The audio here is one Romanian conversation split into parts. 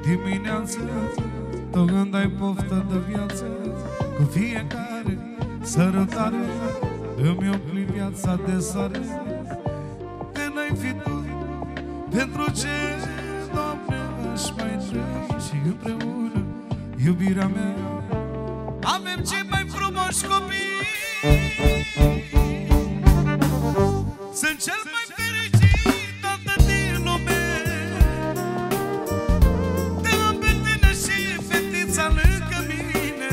dimineață, tu când ai poftă de viață, cu fiecare sărutare îmi umpli viața de soare. De n-ai fi tu, pentru ce, Doamne, aș mai trăi și împreună, iubirea mea, avem cei mai frumoși copii. Sunt cel mai fericit tată din lume. Te am pe tine și fetița lângă mine.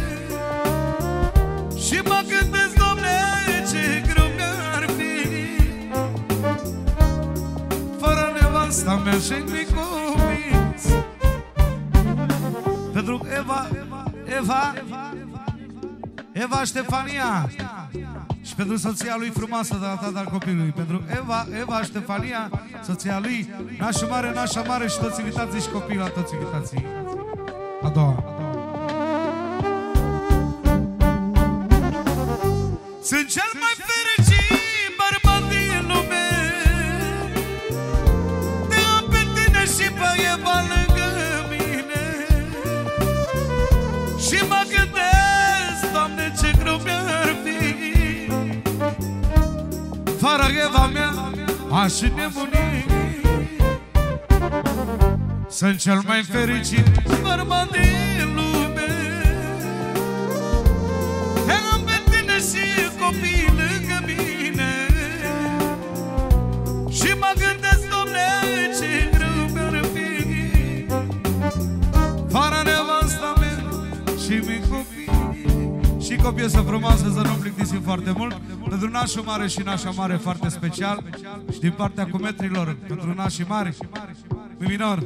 Și mă gândesc, Doamne, ce greu mi-ar fi fără nevasta mea și nici copii. Pentru Eva Ștefania și pentru soția lui frumoasă de la tata al copilului. Pentru Eva Ștefania, soția lui, nașa mare și toți invitații și copiii la toți invitații. A doua. Sunt cel mai fericit bărbat din lume. Te am pe tine și pe Eva lângă mine. Și mă gândesc, Doamne, ce greu mi-ar fi fără Eva mea, aș nebuni. Sunt cel mai fericit bărbat din lume. Te am pe tine și copii lângă mine. Și mă gândesc, Doamne, ce greu mi-ar fi fără nevasta mea și mici copii. Și copiii să frumoase, să nu plictisim foarte mult. Pentru nașul mare și nașa mare foarte special. Și din partea cumetrilor, pentru nașii mari, mi minor.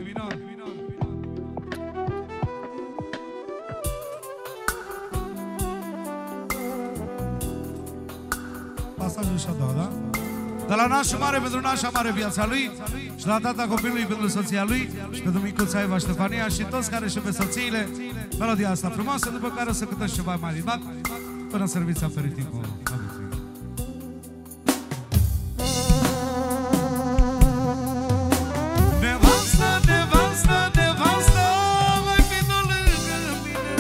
Pasajul și a doua, da? De la nașul mare pentru nașa mare viața lui. Și la tata copilului pentru soția lui. Și pentru micuța Eva Ștefania. Și toți care și pe soțiile. Melodia asta frumoasă, după care o să cântăm ceva mai rimat până serviți aperitivul. Nevastă, nevastă, nevastă, mai fi tu lângă mine.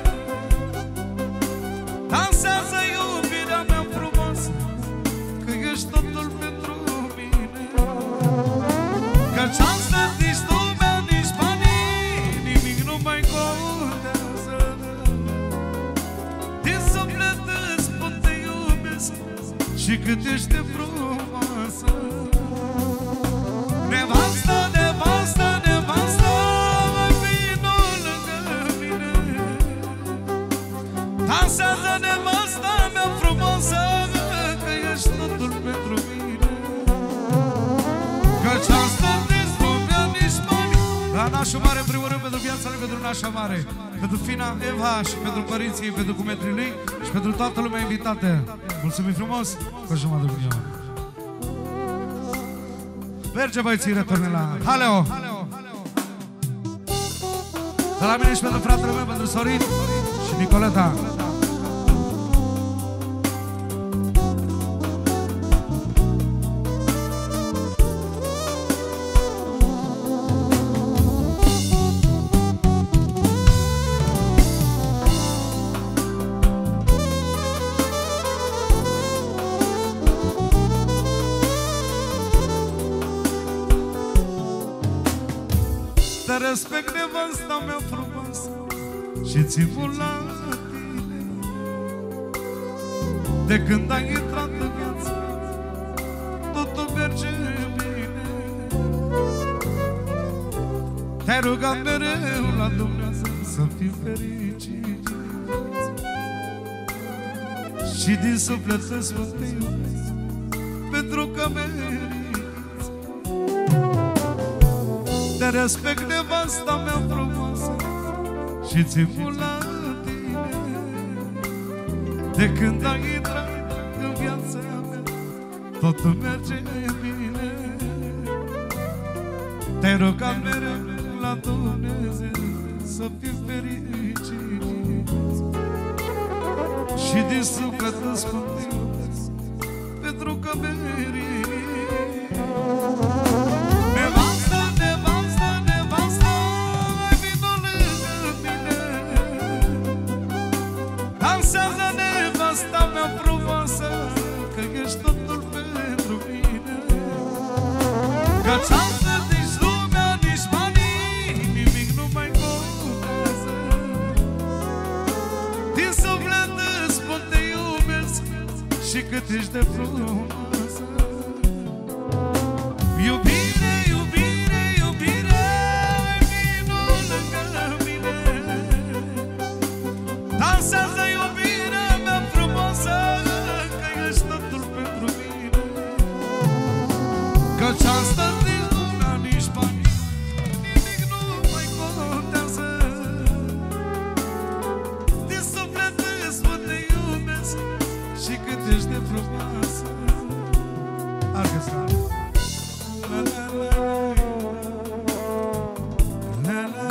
Dansează iubirea mea frumoasă, că ești totul pentru mine. Căci astăzi nici lumea, nici banii, nimic nu mai contează. Din suflet îți spun te iubesc și cât ești de frumoasă. Nevastă, nevastă, nevastă, mai vino lângă mine. Dansează nevasta mea frumoasă, că ești totul pentru mine. Căci astăzi nici lumea, nici bani. La nașul mare, în primul rând, pentru viața lui, pentru nașa mare, pentru fina Eva și pentru părinții, pentru cumetrii lui și pentru toată lumea invitată. Mulțumim frumos, cu jumătate de milion. Merge, băieții, returne la Haleo! De la mine și pentru fratele meu, pentru Sorin și Nicoleta. Te respect nevasta mea frumoasă și țin mult la tine. De când ai intrat în viață, totul merge bine. Te-ai rugat mereu la Dumnezeu să fii fericit. Și din suflet să-ți spun te iubesc, pentru că meriți. Te respect nevasta mea frumoasă și țin mult la tine. De când ai intrat în viața mea, totul merge bine. Te-ai rugat mereu la Dumnezeu să fii fericit. Și din suflet îți spun te iubesc, pentru că meriți. Nevastă, nevastă, nevastă, cât ești de frumoasă. Iubire, iubire, iubire, vino lângă mine. Dansează iubirea mea frumoasă, că ești totul pentru mine. Căci astăzi nici luna, nici bani, nimic nu mai contează. Din suflet îți spun te iubesc și cât ești de frumoasă. Arcă-ți la la la la la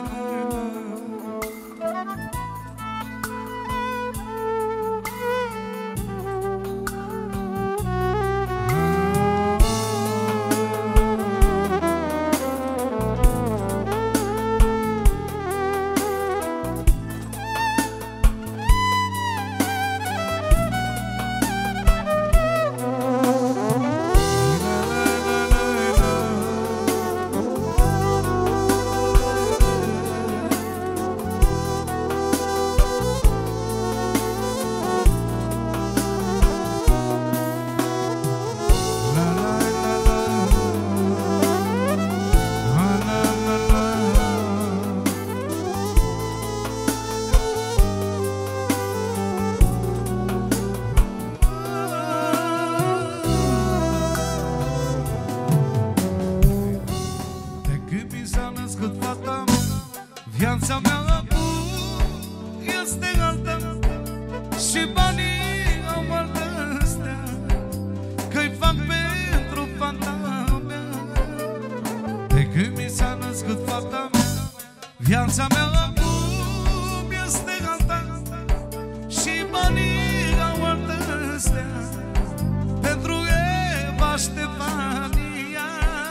viața mea acum este altă și banii au altă stea, că-i fac pentru fata mea. De când mi s-a născut fata mea, viața mea acum este altă și banii au altă stea, pentru Eva Ștefania.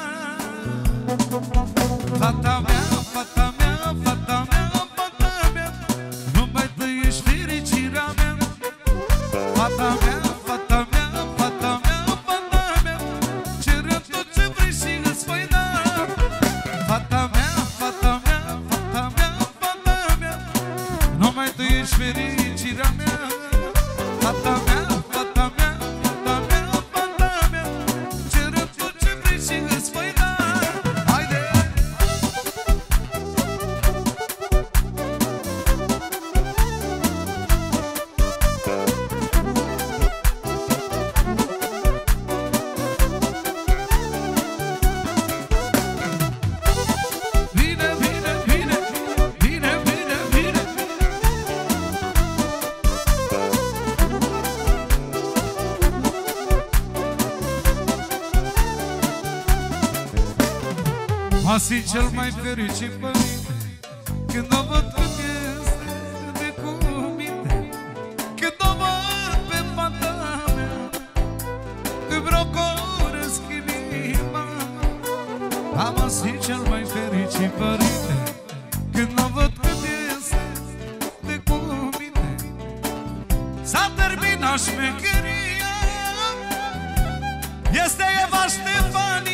Fata mea, fata mea, fata mea, fata mea, numai tu ești fericirea mea. Fata mea, fata mea, fata mea, fata mea, cere tot ce vrei și îți voi da. Fata mea, fata mea, fata mea, fata mea, numai tu ești fericirea mea. Fata mea, fata mea, fata mea, fata mea, cere tot ce vrei și îți voi da. Asi cel mai fericit părinte când o văd cum este de cuminte, când o văd pe fata mea, îmi rocoresc inima. Am asi cel mai fericit părinte când o văd cum este de cuminte. S-a terminat șmecheria, este Eva Ștefania.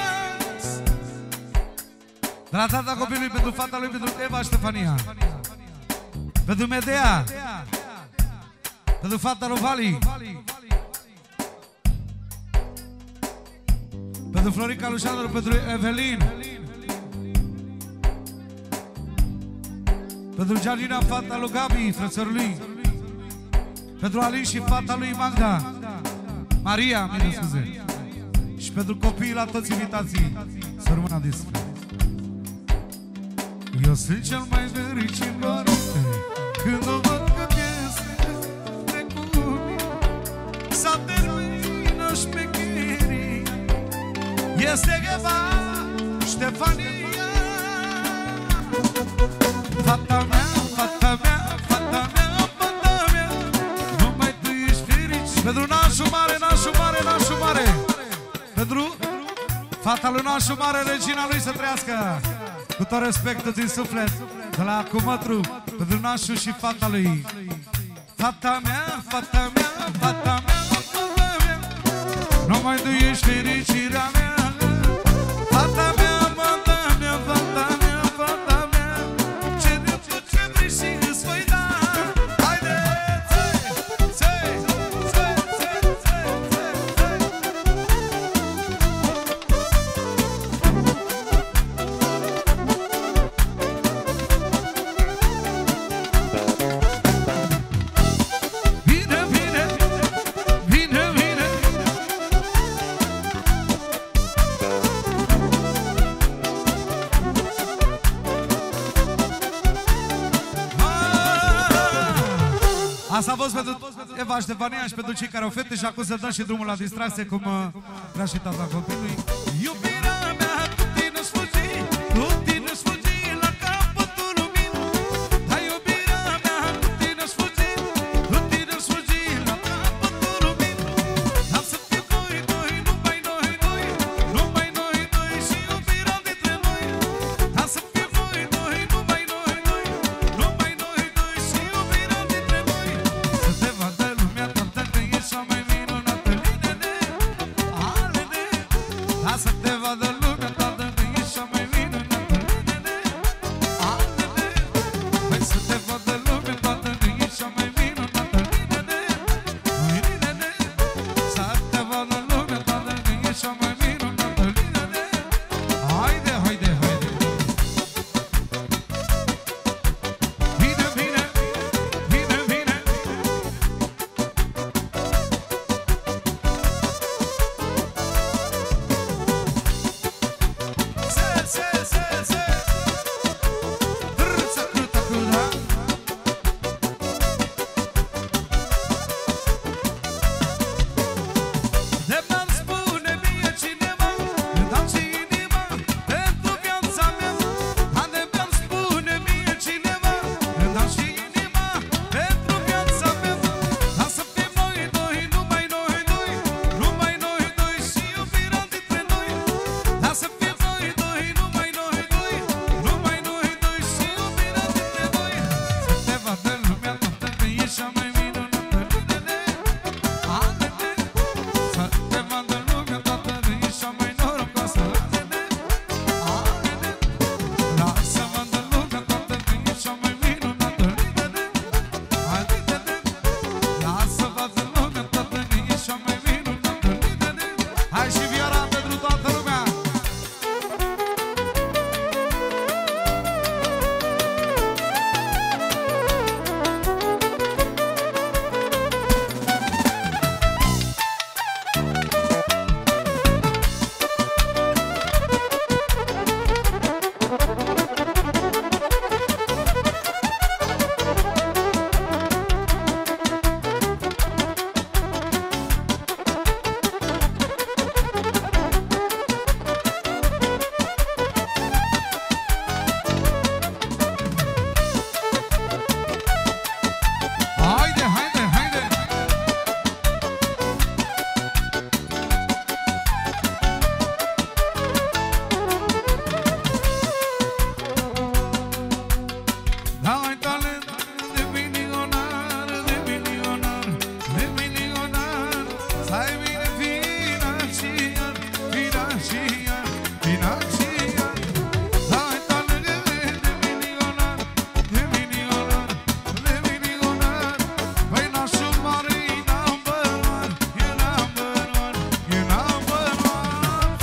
De la tata copilului, pentru fata lui, pentru Eva Ștefania, pentru Medea, pentru fata lui Vali, pentru Florica Lușandru, pentru Evelin, pentru Gianina, fata lui Gabi, frățărului, pentru Alin și fata lui Magda, Maria, mi-e scuze, și pentru copiii la toți invitații, să rămână despre. Eu sunt cel mai fericit părinte când o văd că este de cuminte. S-a terminat șmecheria, este Eva Ștefania. Fata mea, fata mea, fata mea, fata mea, numai tu ești fericit. Pentru nașul mare, nașul mare, nașul mare, pentru fata lui nașul mare, regina lui să trăiască. Cu tot respectul din suflet, de la Cumătru, pentru nașul și fata lui. Fata mea, fata mea, fata mea, fata mea, numai tu ești fericirea mea. Fata mea, fata mea, fata mea, fata mea, cere tot ce vrei și îți voi da. Haide, țăi, țăi, țăi, țăi. Asta a fost pentru Eva Ștefania și pentru cei care au fete și acum să dăm și drumul la distracție cum vrea și tata copilului. Iubirea mea, cu tine-ți fugi, cu tine-ți fugi la capătul lumii. Dar iubirea mea, cu tine-ți fugi, cu tine-ți fugi la capătul lumii. Dar să fim noi doi, numai noi doi, numai noi doi și iubirea dintre noi. Dar să fim noi doi, numai noi doi, numai noi doi și iubirea dintre noi. Să te vadă lumea toată că ești cea mai minunată linele, alele. Dar să te vadă lumea toată că ești cea mai minunată linele, alele. Hai să te vadă lumea toată că ești cea mai minunată linele, linele. Să te vadă lumea toată că ești cea mai minunată linele. Haide, haide, haide. Bine, bine, bine, bine. Se. Râță, câtă, câtă. De mi-am spune mie cineva, îmi dau și inima pentru viața mea. De mi-am spune mie cineva, îmi dau și inima pentru viața mea. Dar să fim noi doi, numai noi doi, numai noi doi și iubirea dintre noi. Dar să fim noi doi, numai noi doi, numai noi doi și iubirea dintre noi. Să te vadă lumea toată că ești cea mai minunată linele, alele. Să te vadă lumea toată că ești cea mai norocoasă linele, alele. Lasă vadă lumea toată că ești cea mai minunată linele, alele. Lasă vadă lumea toată că ești cea mai minunată linele. Hai și vioara pentru toată lumea. Haide, haide, haide. Dai talent de milionar, de milionar, de milionar. Să ai bine financiar, financiar, financiar. Dai talent de milionar, de milionar, de milionar. Păi nașul mare e number one, e number one, e number one.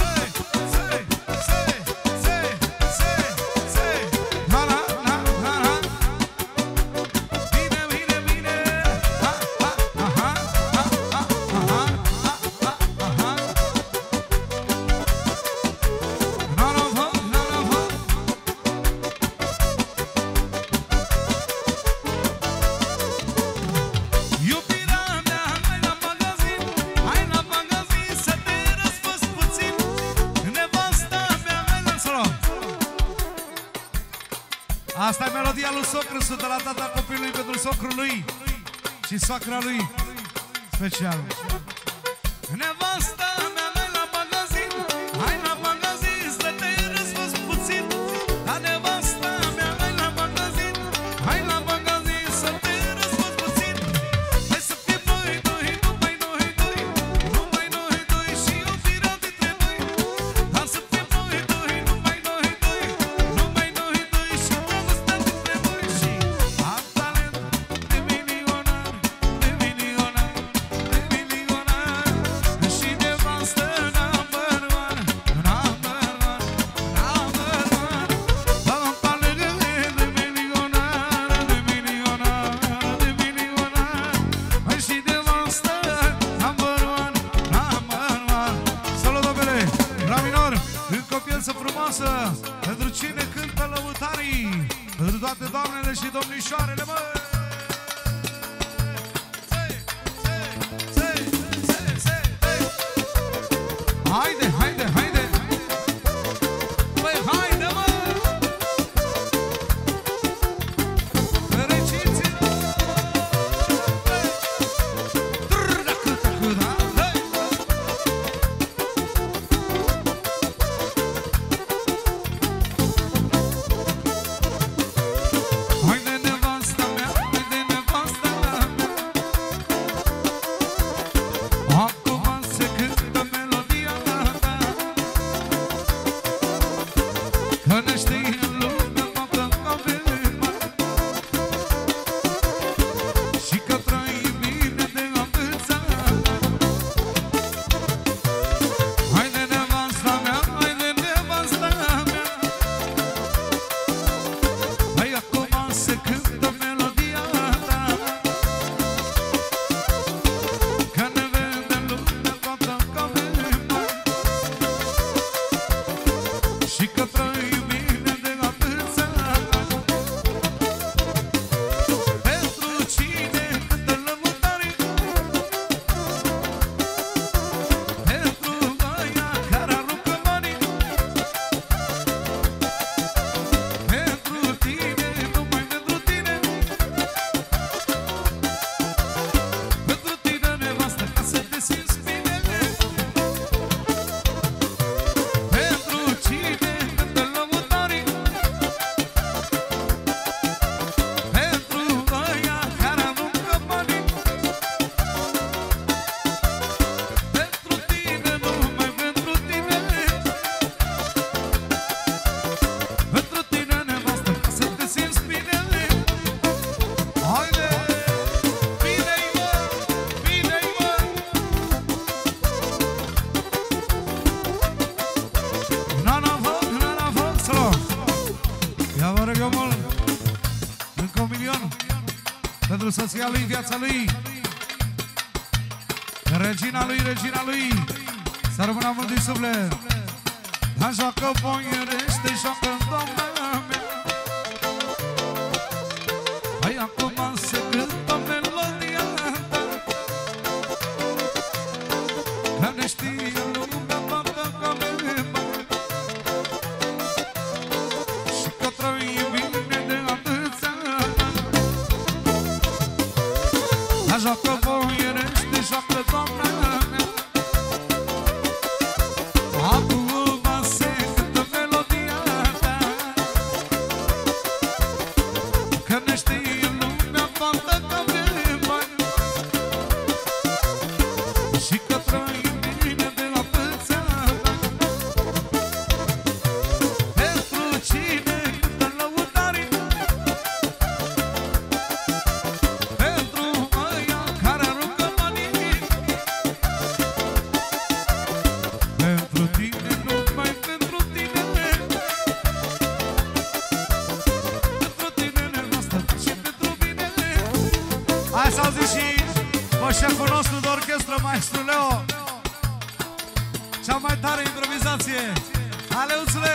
Say. La la la la la. Bine, bine, bine. Ha, ha, aha, ha, ha, aha, ha, ha, aha. Naravă, naravă. Iubirea mea, hai la magazin, hai la magazin să te răsfăți puțin. Nevasta mea, hai la solo. Asta e melodia lui socru, de la tata copilului pentru socrul lui și soacra lui special. Nevasta mea, hai la magazin, hai la magazin să te răsfăți puțin. Da, nevasta mea, hai la magazin, hai la magazin să te răsfăți puțin. Hai să fim noi doi, numai noi doi, numai noi doi și iubirea dintre noi. Hai să fim noi doi, numai noi doi, numai noi doi și dragostea dintre noi. Și am talent de milionar, de milionar, de milionar. Și nevastă number one, number one, number one. Am talent de milionar, de milionar, de milionar. Și nevastă number one, number one. Salut, domnule! La minor, încă o piesă frumoasă pentru cine cântă lăutarii, pentru toate doamnele și domnișoarele, mă! Haide, haide, haide! Păi haide, mă! Fericiți-vă! Haide, nevasta mea, haide, nevasta mea. Acum se cântă melodia ta, că ne știe lumea toată ca vremea, și că trăim bine de atâția ani. Haide, nevasta mea, haide, nevasta mea. Hai, acum se cântă melodia ta, că ne vede lumea toată ca vremea, și că trăim bine de atâția ani. Pentru cine cântă lăutarii, pentru ăia care aruncă banii, pentru tine, numai pentru tine, pentru tine, nevastă, ca să te simți bine. Pentru cine cântă lăutarii, pentru ăia care aruncă banii, pentru tine, numai pentru tine, pentru tine, nevastă, ca să te simți bine. Haide! Bine-i, mă! Bine-i, mă! Nana foc, solo! Ia vă rog eu mult! Încă 1 milion pentru soția lui, viața lui, regina lui, să rămână mult din suflet. Dar joacă boierește, joacă doamna mea. Hai, acum se cântă melodia ta, că ne știe lumea toată ca vremea, și că trăim bine de atâția ani. Dar joacă boierește, joacă doamna mea. Acum se cântă melodia ta, că ne știe lumea toată ca vremea, și că trăim bine de atâția ani. Pentru cine cântă lăutarii, pentru ăia care aruncă banii, pentru tine, numai pentru tine, pentru tine, nevastă, și pentru mine. Hai să auzi și pe șeful nostru de orchestră, maestru Leo, cea mai tare improvizație. Aleuțule!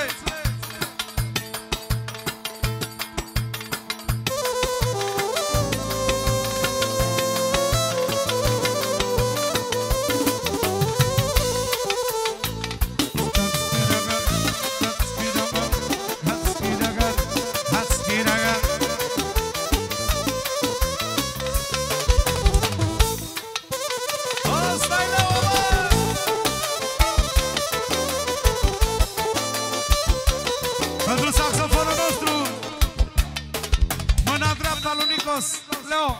Ăsta-i Leo, bă! Pentru saxofonul nostru, mâna dreapta lui Nicos, Leo.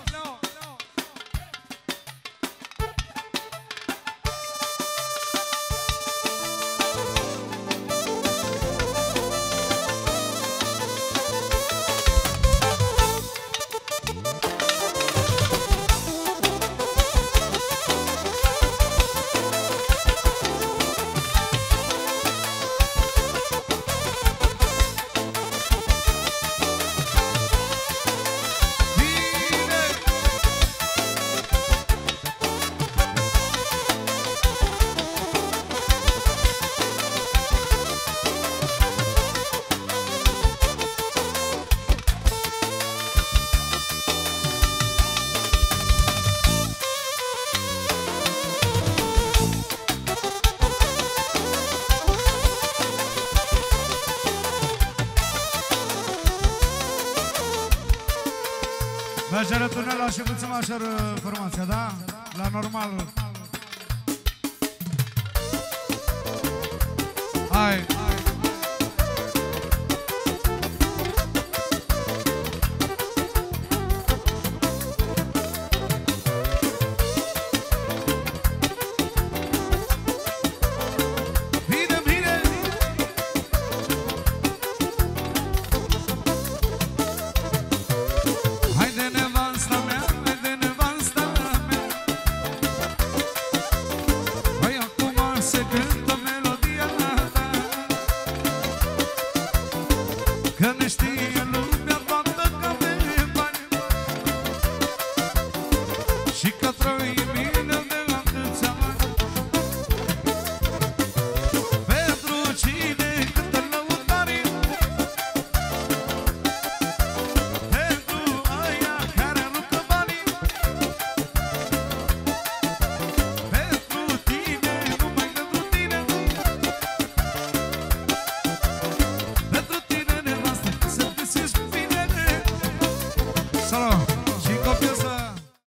Bine! Merge răturnela și puțin așa formația, da? La normal.